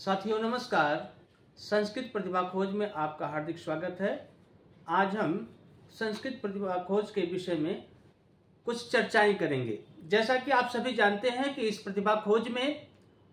साथियों नमस्कार। संस्कृत प्रतिभा खोज में आपका हार्दिक स्वागत है। आज हम संस्कृत प्रतिभा खोज के विषय में कुछ चर्चाएं करेंगे। जैसा कि आप सभी जानते हैं कि इस प्रतिभा खोज में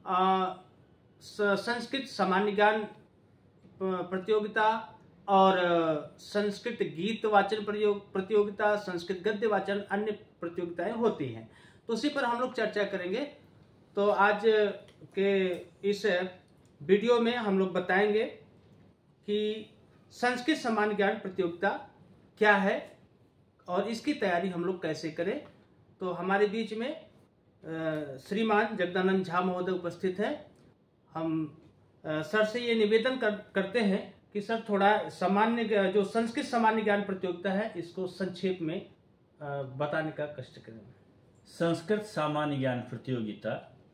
संस्कृत सामान्य ज्ञान प्रतियोगिता और संस्कृत गीत वाचन प्रतियोगिता, संस्कृत गद्य वाचन, अन्य प्रतियोगिताएं होती हैं। तो उसी पर हम लोग चर्चा करेंगे। तो आज के इस वीडियो में हम लोग बताएंगे कि संस्कृत सामान्य ज्ञान प्रतियोगिता क्या है और इसकी तैयारी हम लोग कैसे करें। तो हमारे बीच में श्रीमान जगदानंद झा महोदय उपस्थित हैं। हम सर से ये निवेदन करते हैं कि सर थोड़ा सामान्य जो संस्कृत सामान्य ज्ञान प्रतियोगिता है इसको संक्षेप में बताने का कष्ट करें। संस्कृत सामान्य ज्ञान प्रतियोगिता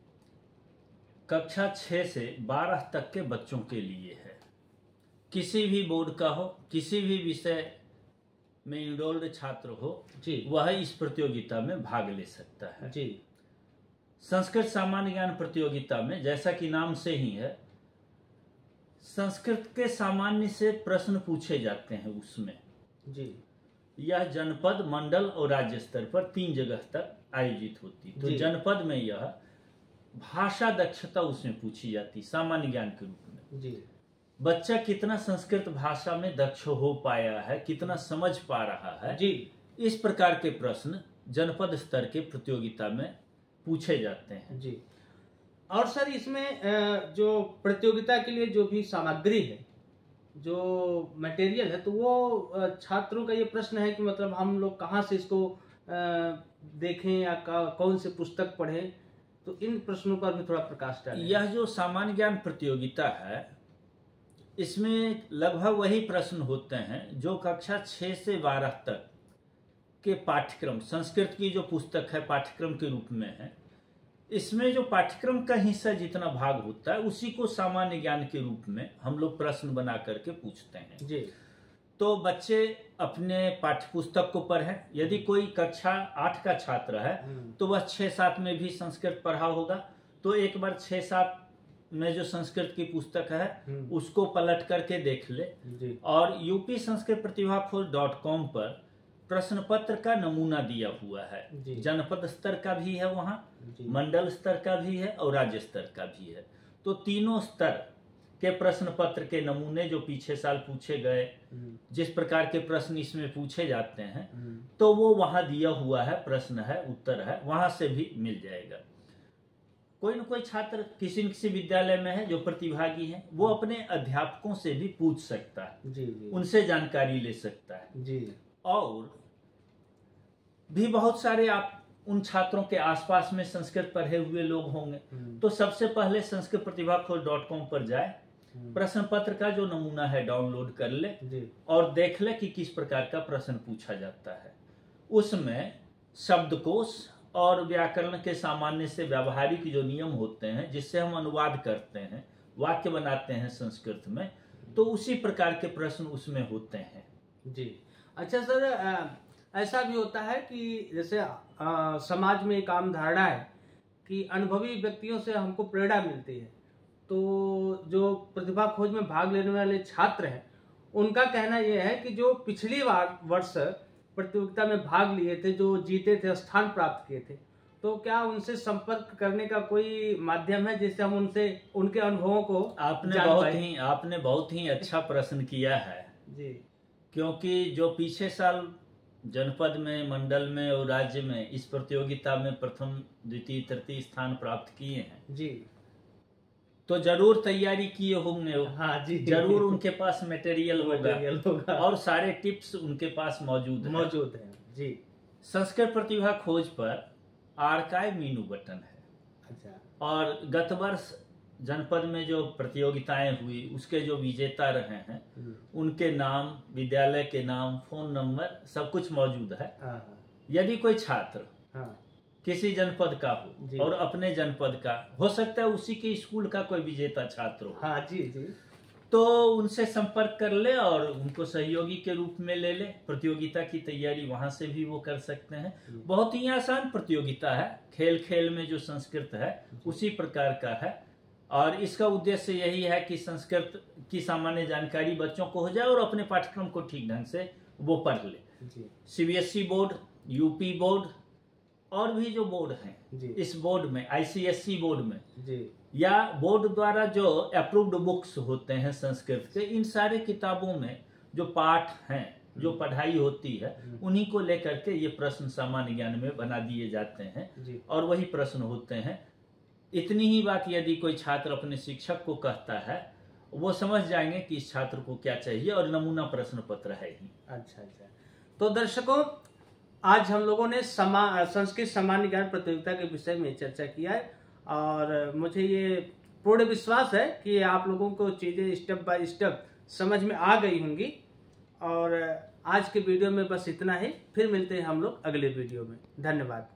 कक्षा 6 से 12 तक के बच्चों के लिए है। किसी भी बोर्ड का हो, किसी भी विषय में इनरोल्ड छात्र हो जी, वह इस प्रतियोगिता में भाग ले सकता है जी। संस्कृत सामान्य ज्ञान प्रतियोगिता में जैसा कि नाम से ही है, संस्कृत के सामान्य से प्रश्न पूछे जाते हैं। उसमें जी यह जनपद, मंडल और राज्य स्तर पर 3 जगह तक आयोजित होती। तो जनपद में यह भाषा दक्षता उसमें पूछी जाती सामान्य ज्ञान के रूप में जी। बच्चा कितना संस्कृत भाषा में दक्ष हो पाया है, कितना समझ पा रहा है जी, इस प्रकार के प्रश्न जनपद स्तर के प्रतियोगिता में पूछे जाते हैं जी। और सर इसमें जो प्रतियोगिता के लिए जो भी सामग्री है, जो मटेरियल है, तो वो छात्रों का ये प्रश्न है कि मतलब हम लोग कहाँ से इसको देखें या कौन से पुस्तक पढ़ें। तो इन प्रश्नों पर भी थोड़ा प्रकाश डालें। यह जो सामान्य ज्ञान प्रतियोगिता है इसमें लगभग वही प्रश्न होते हैं जो कक्षा 6 से 12 तक के पाठ्यक्रम, संस्कृत की जो पुस्तक है पाठ्यक्रम के रूप में है, इसमें जो पाठ्यक्रम का हिस्सा जितना भाग होता है उसी को सामान्य ज्ञान के रूप में हम लोग प्रश्न बना करके पूछते हैं जी। तो बच्चे अपने पाठ्य पुस्तक को पढ़ें। यदि कोई कक्षा 8 का छात्र है तो वह 6-7 में भी संस्कृत पढ़ा होगा, तो एक बार 6-7 में जो संस्कृत की पुस्तक है उसको पलट करके देख ले जी। और यूपी संस्कृत प्रतिभा खोज .com पर प्रश्न पत्र का नमूना दिया हुआ है। जनपद स्तर का भी है, वहाँ मंडल स्तर का भी है और राज्य स्तर का भी है। तो तीनों स्तर के प्रश्न पत्र के नमूने जो पीछे साल पूछे गए, जिस प्रकार के प्रश्न इसमें पूछे जाते हैं, तो वो वहां दिया हुआ है, प्रश्न है, उत्तर है, वहां से भी मिल जाएगा। कोई न कोई छात्र किसी न किसी विद्यालय में है जो प्रतिभागी है, वो अपने अध्यापकों से भी पूछ सकता है जी, जी। उनसे जानकारी ले सकता है जी। और भी बहुत सारे आप उन छात्रों के आसपास में संस्कृत पढ़े हुए लोग होंगे, तो सबसे पहले संस्कृत प्रतिभा खोज .com पर जाए, प्रश्न पत्र का जो नमूना है डाउनलोड कर ले और देख ले कि किस प्रकार का प्रश्न पूछा जाता है। उसमें शब्दकोश और व्याकरण के सामान्य से व्यावहारिक जो नियम होते हैं जिससे हम अनुवाद करते हैं, वाक्य बनाते हैं संस्कृत में, तो उसी प्रकार के प्रश्न उसमें होते हैं जी। अच्छा सर, ऐसा भी होता है कि जैसे समाज में एक आम धारणा है कि अनुभवी व्यक्तियों से हमको प्रेरणा मिलती है। तो जो प्रतिभा खोज में भाग लेने वाले छात्र हैं उनका कहना यह है कि जो पिछली वर्ष प्रतियोगिता में भाग लिए थे, जो जीते थे, स्थान प्राप्त किए थे, तो क्या उनसे संपर्क करने का कोई माध्यम है जिससे हम उनसे उनके अनुभवों को आपने बहुत ही अच्छा प्रश्न किया है जी। क्योंकि जो पीछे साल जनपद में, मंडल में और राज्य में इस प्रतियोगिता में प्रथम, द्वितीय, तृतीय स्थान प्राप्त किए हैं जी, तो जरूर तैयारी किए होंगे। हाँ जी, जरूर उनके पास मटेरियल होगा और सारे टिप्स उनके पास मौजूद हैं जी। संस्कृत प्रतिभा खोज पर आर्काइव मेनू बटन है। अच्छा। और गत वर्ष जनपद में जो प्रतियोगिताएं हुई उसके जो विजेता रहे हैं उनके नाम, विद्यालय के नाम, फोन नंबर सब कुछ मौजूद है। यदि कोई छात्र किसी जनपद का हो और अपने जनपद का, हो सकता है उसी के स्कूल का कोई विजेता छात्र हो, हाँ जी जी, तो उनसे संपर्क कर ले और उनको सहयोगी के रूप में ले ले। प्रतियोगिता की तैयारी वहां से भी वो कर सकते हैं। बहुत ही आसान प्रतियोगिता है, खेल खेल में जो संस्कृत है उसी प्रकार का है। और इसका उद्देश्य यही है कि संस्कृत की सामान्य जानकारी बच्चों को हो जाए और अपने पाठ्यक्रम को ठीक ढंग से वो पढ़ ले। सीबीएसई बोर्ड, यूपी बोर्ड और भी जो बोर्ड हैं इस बोर्ड में, आईसीएसई बोर्ड में या बोर्ड द्वारा जो अप्रूव्ड बुक्स होते हैं संस्कृत के, इन सारे किताबों में जो पाठ हैं, जो पढ़ाई होती है, उन्हीं को लेकर के ये प्रश्न सामान्य ज्ञान में बना दिए जाते हैं और वही प्रश्न होते हैं। इतनी ही बात यदि कोई छात्र अपने शिक्षक को कहता है, वो समझ जाएंगे कि इस छात्र को क्या चाहिए और नमूना प्रश्न पत्र है ही। अच्छा। तो दर्शकों, आज हम लोगों ने संस्कृत सामान्य ज्ञान प्रतियोगिता के विषय में चर्चा किया है और मुझे ये पूर्ण विश्वास है कि आप लोगों को चीजें स्टेप बाय स्टेप समझ में आ गई होंगी। और आज के वीडियो में बस इतना ही, फिर मिलते हैं हम लोग अगले वीडियो में। धन्यवाद।